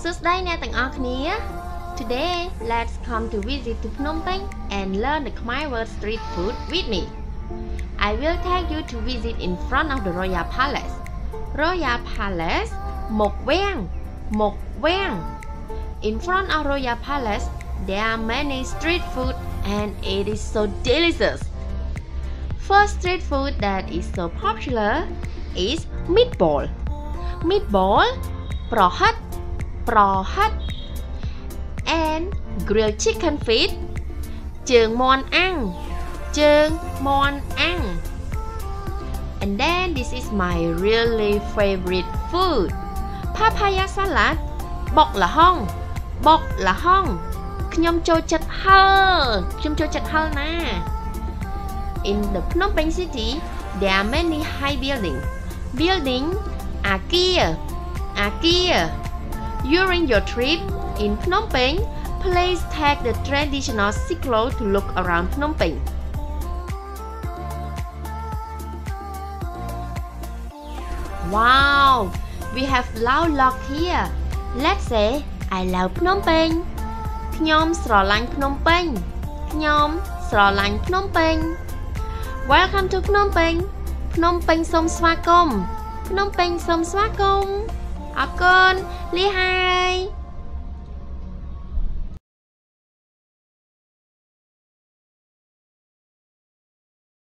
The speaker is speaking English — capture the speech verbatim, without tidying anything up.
Today, let's come to visit to Phnom Penh and learn the Khmer word street food with me. I will take you to visit in front of the Royal Palace. Royal Palace, Mok Vang, Mok Vang. In front of Royal Palace, there are many street food and it is so delicious. First street food that is so popular is meatball. Meatball, prohat, prohat, and grilled chicken feet, chương mon ăn, chương mon ăn. And then this is my really favorite food, papaya salad, bok là hong, bok là hong. ខ្ញុំចូលចិត្តហឹរ ខ្ញុំចូលចិត្តហឹរណា In the Phnom Penh city, there are many high buildings. Building, Akia, Akia. During your trip in Phnom Penh, please take the traditional cyclo to look around Phnom Penh. Wow, we have loud lock here. Let's say I love Phnom Penh. ខ្ញុំស្រឡាញ់ភ្នំពេញ ខ្ញុំស្រឡាញ់ភ្នំពេញ Welcome to Phnom Penh. ភ្នំពេញសូមស្វាគមន៍ ភ្នំពេញសូមស្វាគមន៍ អរគុណលាហើយ